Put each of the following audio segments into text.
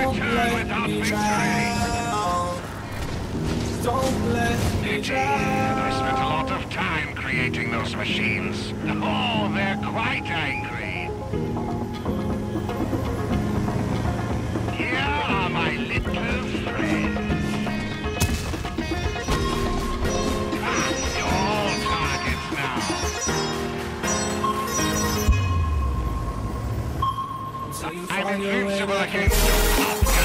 return without victory. Don't let me Pity. down. I spent a lot of time creating those machines. Oh, they're quite angry. Here are my little friends. You're all targets now. So you I'm find your way invincible back against the top gun.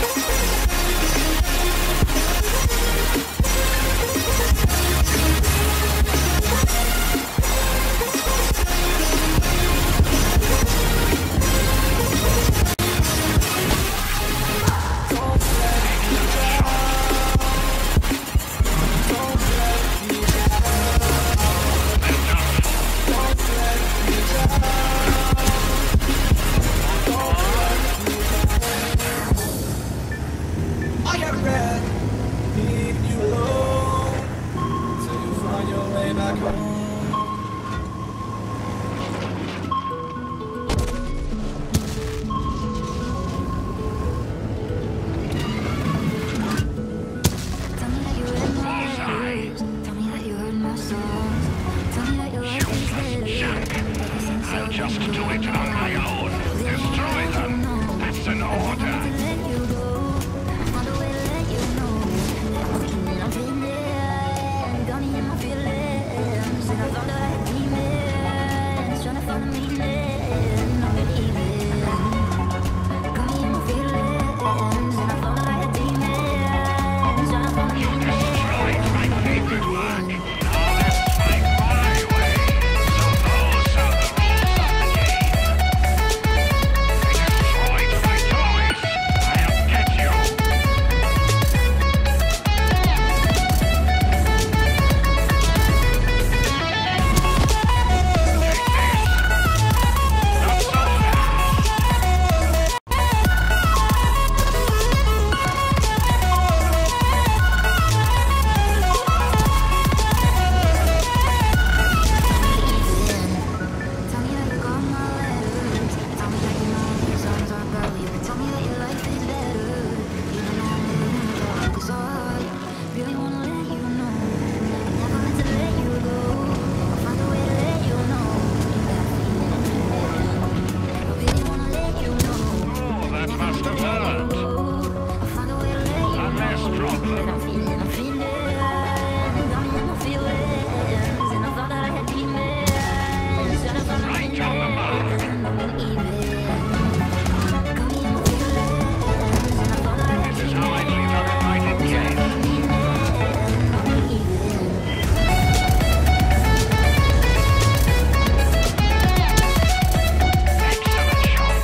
I got red, leave you alone, till you find your way back home. Tell me that you read my letters. Tell me that you heard my songs. Tell me that your life is better. I'll just do it on my own. Destroy them. That's an order. Destroyed my favorite work. Now let's fight my way. So those are the rules of the game. They destroyed my toys. I'll get you. Not so fast. Tell me that you got my letters. Tell me that you know these songs are about you. Tell me that your life is better. Even though I'm living in the dark, 'cause I really wanna let you know. Never meant to let you go. I'll find a way to let you know. I really wanna let you know. Oh, that must have hurt. I'll find a way to let you know. Unless problem. I'm feeling. Got me in my feelings, and I thought that I had demons. And I thought I Right on the mark. This is how I leave a invited guest. Excellent shot.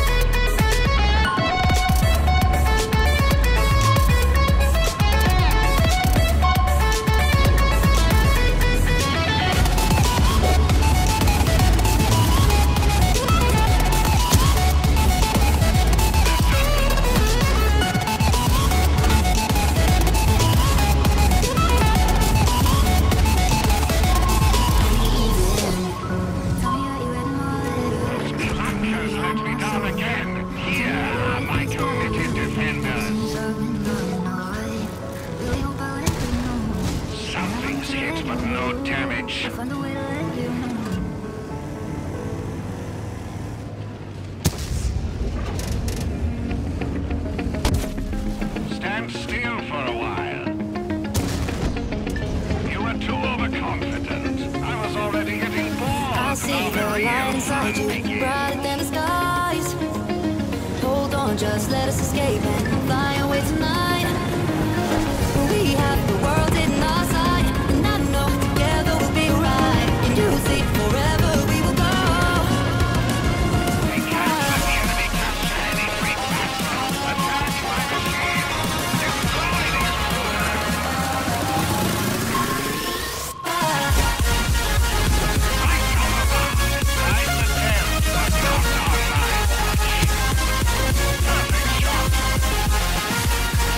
Clankers let me down again. Here are my committed defenders. Something's hit, but no damage. Find a way to let you know. Stand still for a while. You were too overconfident. I was already getting bored. I see the light inside you, brighter than the skies. Hold on, just let us escape and fly away tonight. We have the world in our sight, and I know together we'll be right. And you see forever we will go. We can't let the enemy capture any free pass. Attack my machine. Destroy the intruder. Right on the mark. Right the tail. But not on my watch. Perfect shot.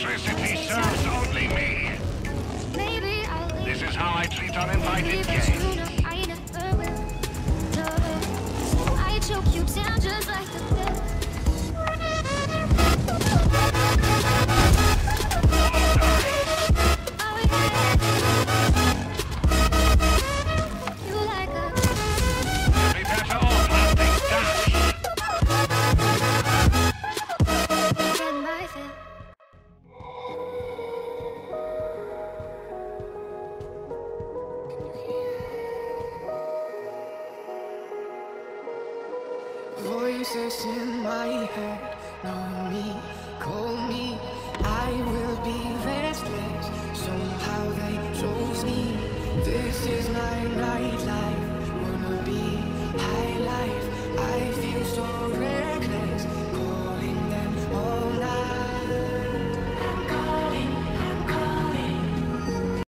electricity serves only me. Maybe I'll leave. This is how I treat uninvited guests. I never will. I choke you down just like a pill. You like a Be better off hunting Dash. get my fill. Voices in my head, know me, call me. I will be restless. Somehow they chose me. This is my nightlife. Wanna be high life. I feel so reckless.